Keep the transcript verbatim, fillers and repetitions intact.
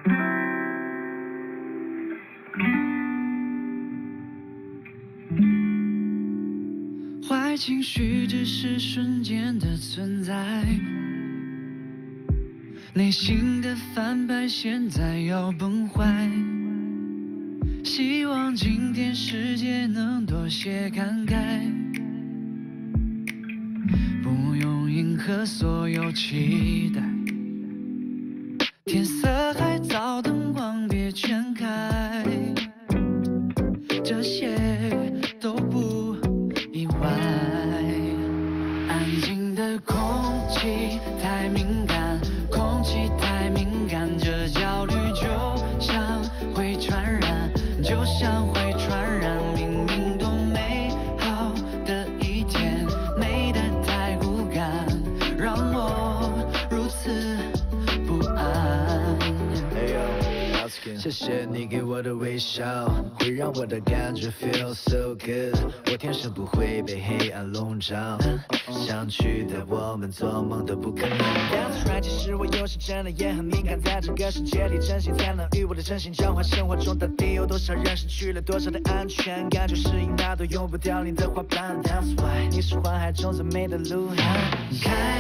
坏情绪只是瞬间的存在，内心的反派现在要崩坏。希望今天世界能多些感慨，不用迎合所有期待。天色还早，灯光别全开，这些都不意外。安静的空气太敏感，空气太敏感，这焦虑就像会传染，就像会传染。明明多美好的一天，美得太骨感，让我如此不安。 谢谢你给我的微笑，会让我的感觉 feel so good。我天生不会被黑暗笼罩，想去的我们做梦都不可能。That's right， 其实我有时真的也很敏感，在这个世界里，真心才能与我的真心交换。生活中到底有多少人失去了多少的安全感，就适应那朵用不凋零的花瓣。That's why， 你是花海中最美的鹿晗。